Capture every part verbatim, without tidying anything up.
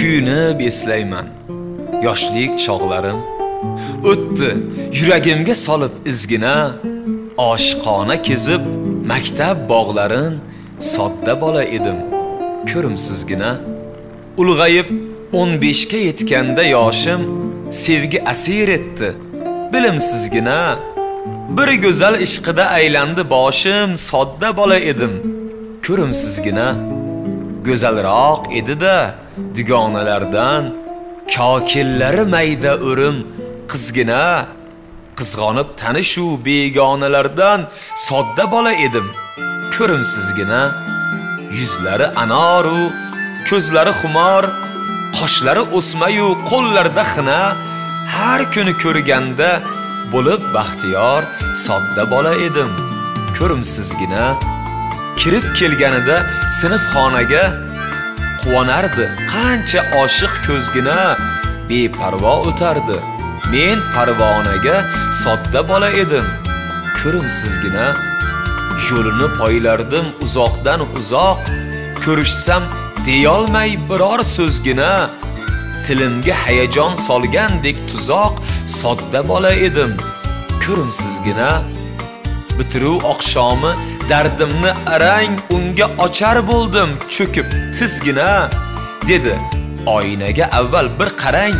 kuyunib eslayman. Yoshlik chog'larim o'tdi yuragimga solib izgina, oshiqona kezib maktab bog'larin. Sodda bola edim, ko'rimsizgina. Ulg'ayib o'n beshga yetganda yoshim sevgi asir etdi, bilimsizgina. Bir go'zal ishqida aylandi boshim, sodda bola edim, ko'rimsizgina. Go'zalroq edi-da dugonalardan, kokillari mayda o'rim qizgina. Qizg'onib tanishu begonalardan, sodda bola edim, ko'rimsizgina. Yuzlari anoru, ko'zlari xumor, qoshlari o'smayu qo'llarida xina. Har kuni ko'rganda bo'lib baxtiyor, sodda bola edim, ko'rimsizgina. Kirib kelganida sinfxonaga quvonardi qancha oshiq ko'zgina. Beparvo o'tardi men parvonaga, sodda bola edim, ko'rimsizgina. Yo'lini poylardim uzoqdan uzoq, ko'rishsam deyolmay biror so'zgina. Tilimga hayajon solgandek tuzoq, sodda bola edim, ko'rimsizgina. Bitiruv oqshomi dardimni arang, unga ochar bo'ldim cho'kib tizgina. Dedi oynaga avval bir qarang,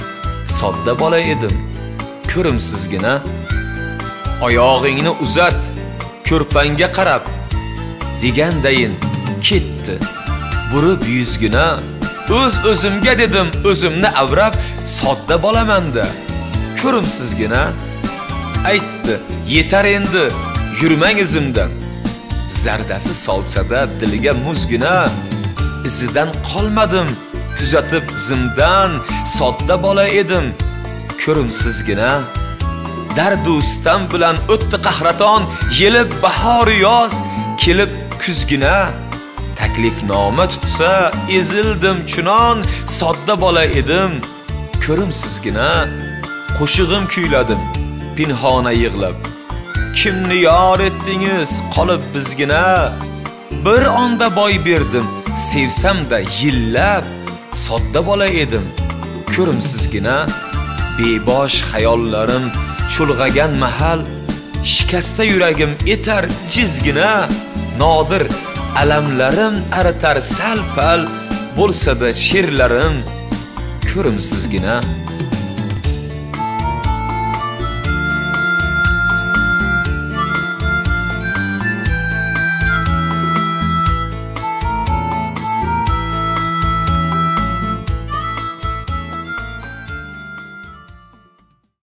sodda bola edim, ko'rimsizgina. Oyog'ingni uzat ko'rpangga qarab, degandayin ketdi burib yuzgina. O'z o'zimga dedim o'zimni avrab, sodda bo'lamanda, ko'rimsizgina. Aytdi yetar endi yurmang izimdan, zardasi solsada diliga muzgina. Izidan qolmadim kuzatib zimdan, sodda bola edim, ko'rimsizgina. Dardustam bilan o'tdi qahraton, yelib bahor yoz kelib kuzgina. Taklifnoma tutsa ezildim chunon, sodda bola edim, ko'rimsizgina. Qo'shig'im kuyladim pinhona yig'lab, kimni yor etdingiz qolib bizgina. Bir onda boy berdim sevsam-da yillab, sodda bola edim, ko'rimsizgina. Bebosh xayollarim chulg'agan mahal, shikasta yuragim etar jizgina. Nodir alamlarim aritar sal-pal, bo'lsa-da she'rlarim, ko'rimsizgina.